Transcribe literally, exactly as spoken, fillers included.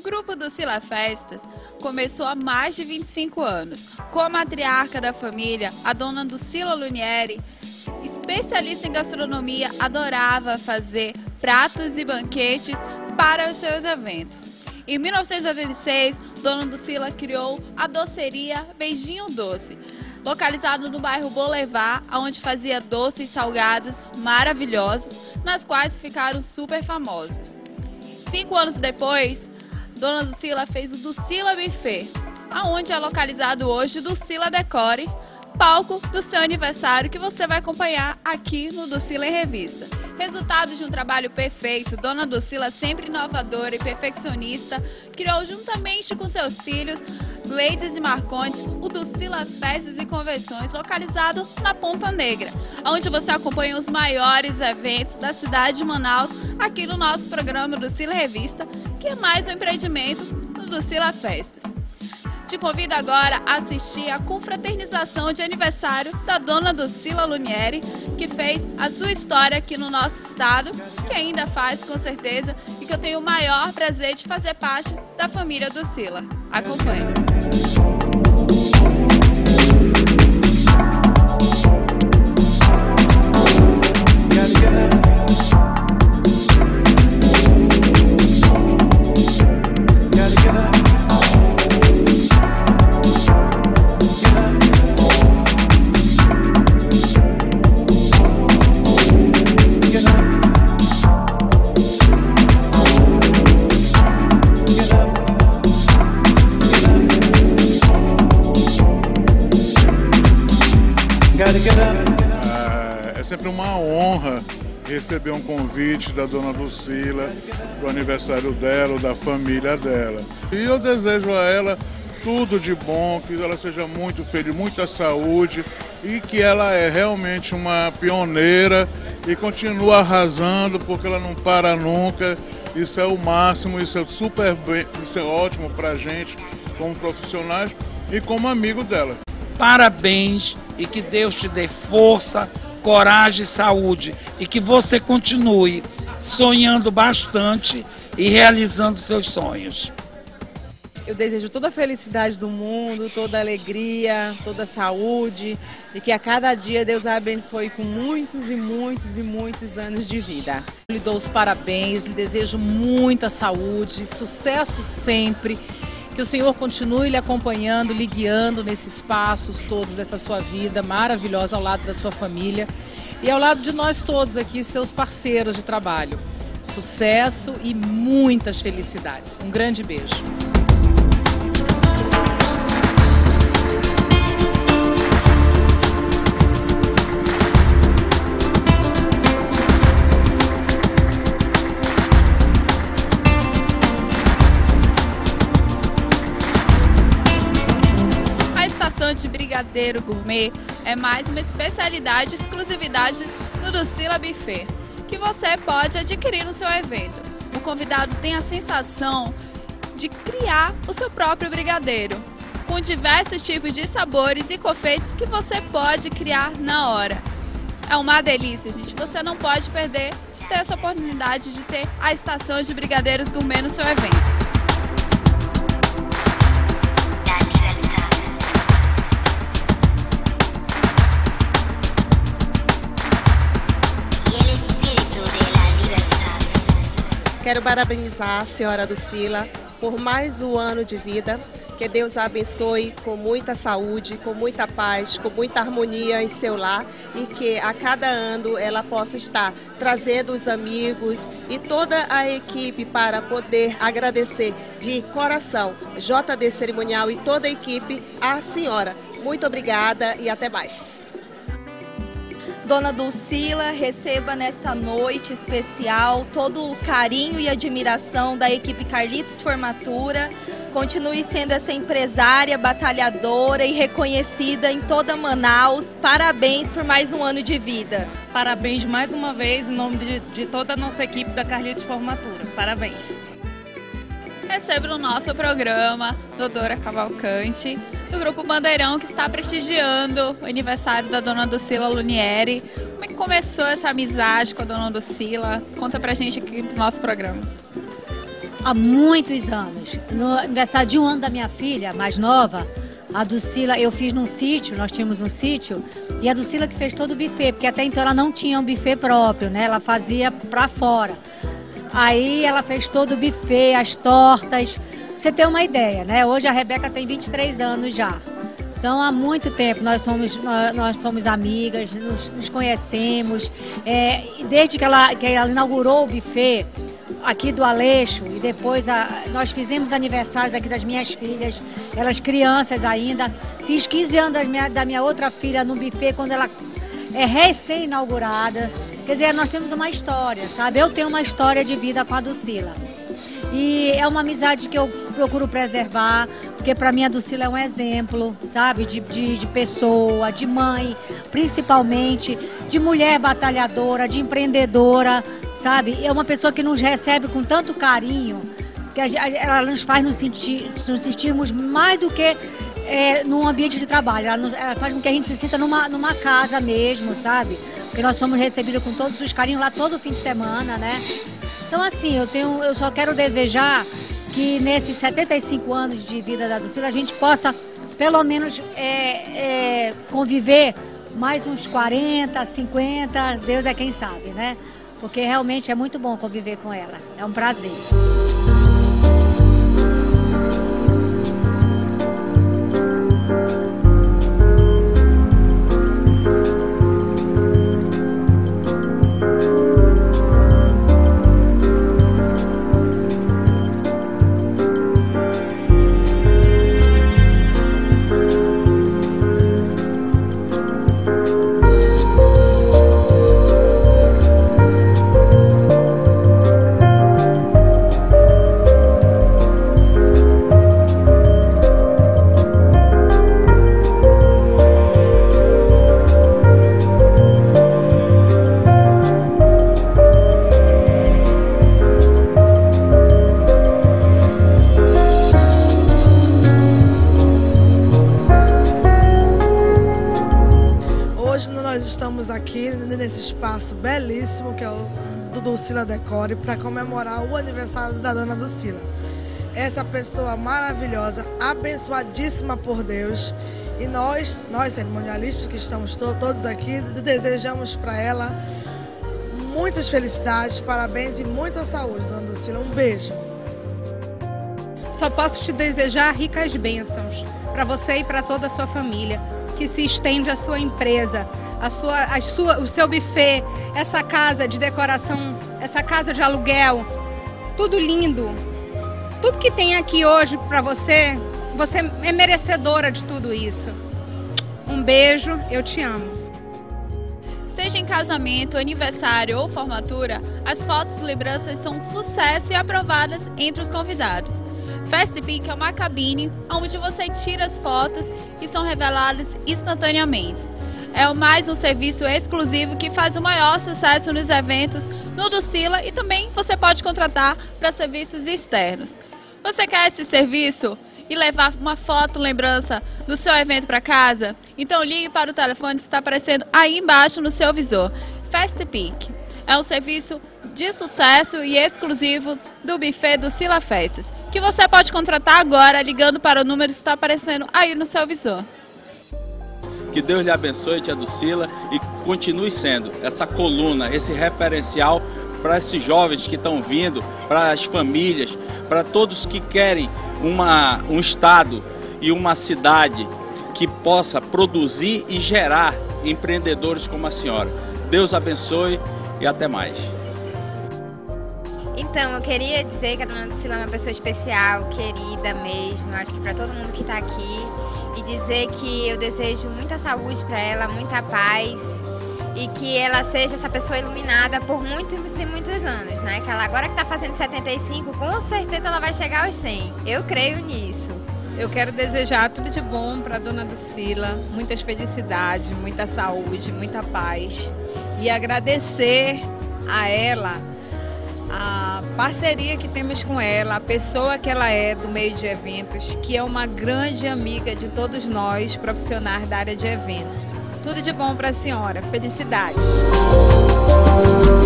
grupo Docila Festas começou há mais de vinte e cinco anos. Com a matriarca da família, a dona Docila Lunieri, especialista em gastronomia, adorava fazer pratos e banquetes para os seus eventos. Em mil novecentos e oitenta e seis, Dona Docila criou a doceria Beijinho Doce, localizado no bairro Boulevard, onde fazia doces e salgados maravilhosos, nas quais ficaram super famosos. Cinco anos depois, Dona Docila fez o Docila Buffet, aonde é localizado hoje o Docila Decore, palco do seu aniversário que você vai acompanhar aqui no Docila em Revista. Resultado de um trabalho perfeito, Dona Docila, sempre inovadora e perfeccionista, criou juntamente com seus filhos, Gleides e Marcondes, o Docila Festas e Convenções, localizado na Ponta Negra, onde você acompanha os maiores eventos da cidade de Manaus, aqui no nosso programa Docila Revista, que é mais um empreendimento do Docila Festas. Te convido agora a assistir a confraternização de aniversário da Dona Docila Lunieri, que fez a sua história aqui no nosso estado, que ainda faz com certeza, e que eu tenho o maior prazer de fazer parte da família Docila. Acompanhe. É sempre uma honra receber um convite da Dona Docila para o aniversário dela, da família dela. E eu desejo a ela tudo de bom, que ela seja muito feliz, muita saúde e que ela é realmente uma pioneira e continua arrasando porque ela não para nunca. Isso é o máximo, isso é super bem, isso é ótimo para a gente como profissionais e como amigo dela. Parabéns e que Deus te dê força, coragem e saúde e que você continue sonhando bastante e realizando seus sonhos. Eu desejo toda a felicidade do mundo, toda a alegria, toda a saúde e que a cada dia Deus a abençoe com muitos e muitos e muitos anos de vida. Eu lhe dou os parabéns, lhe desejo muita saúde, sucesso sempre. Que o Senhor continue lhe acompanhando, lhe guiando nesses passos todos dessa sua vida maravilhosa ao lado da sua família e ao lado de nós todos aqui, seus parceiros de trabalho. Sucesso e muitas felicidades. Um grande beijo. De brigadeiro gourmet é mais uma especialidade e exclusividade do Docila Buffet, que você pode adquirir no seu evento. O convidado tem a sensação de criar o seu próprio brigadeiro, com diversos tipos de sabores e confeitos que você pode criar na hora. É uma delícia, gente. Você não pode perder de ter essa oportunidade de ter a estação de brigadeiros gourmet no seu evento. Quero parabenizar a senhora Docila por mais um ano de vida. Que Deus a abençoe com muita saúde, com muita paz, com muita harmonia em seu lar e que a cada ano ela possa estar trazendo os amigos e toda a equipe para poder agradecer de coração J D Cerimonial e toda a equipe à senhora. Muito obrigada e até mais. Dona Docila, receba nesta noite especial todo o carinho e admiração da equipe Carlitos Formatura. Continue sendo essa empresária, batalhadora e reconhecida em toda Manaus. Parabéns por mais um ano de vida. Parabéns mais uma vez em nome de, de toda a nossa equipe da Carlitos Formatura. Parabéns. Receba no nosso programa Doutora Cavalcante, do Grupo Bandeirão, que está prestigiando o aniversário da Dona Docila Lunieri. Como é que começou essa amizade com a Dona Docila? Conta pra gente aqui no nosso programa. há muitos anos. No aniversário de um ano da minha filha, mais nova, a Dulcila, eu fiz num sítio, nós tínhamos um sítio, e a Dulcila que fez todo o buffet, porque até então ela não tinha um buffet próprio, né? Ela fazia pra fora. Aí ela fez todo o buffet, as tortas, pra você ter uma ideia, né? Hoje a Rebeca tem vinte e três anos já. Então, há muito tempo nós somos, nós, nós somos amigas, nos, nos conhecemos. É, desde que ela, que ela inaugurou o buffet aqui do Aleixo, e depois a, nós fizemos aniversários aqui das minhas filhas, elas crianças ainda. Fiz quinze anos da minha, da minha outra filha no buffet quando ela é recém-inaugurada. Quer dizer, nós temos uma história, sabe? Eu tenho uma história de vida com a Dulcila. E é uma amizade que eu procuro preservar, porque para mim a Dulcila é um exemplo, sabe, de, de, de pessoa, de mãe, principalmente, de mulher batalhadora, de empreendedora, sabe? É uma pessoa que nos recebe com tanto carinho, que a, ela nos faz nos, sentir, nos sentirmos mais do que é, num ambiente de trabalho. Ela, nos, ela faz com que a gente se sinta numa, numa casa mesmo, sabe? Porque nós somos recebidos com todos os carinhos lá todo fim de semana, né? Então, assim, eu, tenho, eu só quero desejar que nesses setenta e cinco anos de vida da Dulcila a gente possa, pelo menos, é, é, conviver mais uns quarenta, cinquenta, Deus é quem sabe, né? Porque realmente é muito bom conviver com ela, é um prazer. Nós estamos aqui nesse espaço belíssimo que é o do Dulcila Decore para comemorar o aniversário da dona Dulcila. Essa pessoa maravilhosa, abençoadíssima por Deus, e nós, nós cerimonialistas que estamos to todos aqui, desejamos para ela muitas felicidades, parabéns e muita saúde, dona Dulcila. Um beijo. Só posso te desejar ricas bênçãos para você e para toda a sua família, que se estende a sua empresa, a sua, a sua, o seu buffet, essa casa de decoração, essa casa de aluguel, tudo lindo. Tudo que tem aqui hoje para você, você é merecedora de tudo isso. Um beijo, eu te amo. Seja em casamento, aniversário ou formatura, as fotos lembranças são um sucesso e aprovadas entre os convidados. FestPic é uma cabine onde você tira as fotos e são reveladas instantaneamente. É mais um serviço exclusivo que faz o maior sucesso nos eventos no Dulcila, e também você pode contratar para serviços externos. Você quer esse serviço e levar uma foto lembrança do seu evento para casa? Então ligue para o telefone que está aparecendo aí embaixo no seu visor. FestPic é um serviço de sucesso e exclusivo do buffet Dulcila Festas, que você pode contratar agora ligando para o número que está aparecendo aí no seu visor. Que Deus lhe abençoe, tia Dulcila, e continue sendo essa coluna, esse referencial para esses jovens que estão vindo, para as famílias, para todos que querem uma, um estado e uma cidade que possa produzir e gerar empreendedores como a senhora. Deus abençoe e até mais. Então, eu queria dizer que a dona Dulcila é uma pessoa especial, querida mesmo, acho que para todo mundo que está aqui. E dizer que eu desejo muita saúde para ela, muita paz, e que ela seja essa pessoa iluminada por muitos e muitos anos, né? Que ela agora que está fazendo setenta e cinco, com certeza ela vai chegar aos cem. Eu creio nisso. Eu quero desejar tudo de bom para a dona Dulcila, muitas felicidades, muita saúde, muita paz, e agradecer a ela a parceria que temos com ela, a pessoa que ela é do meio de eventos, que é uma grande amiga de todos nós, profissionais da área de eventos. Tudo de bom para a senhora. Felicidades!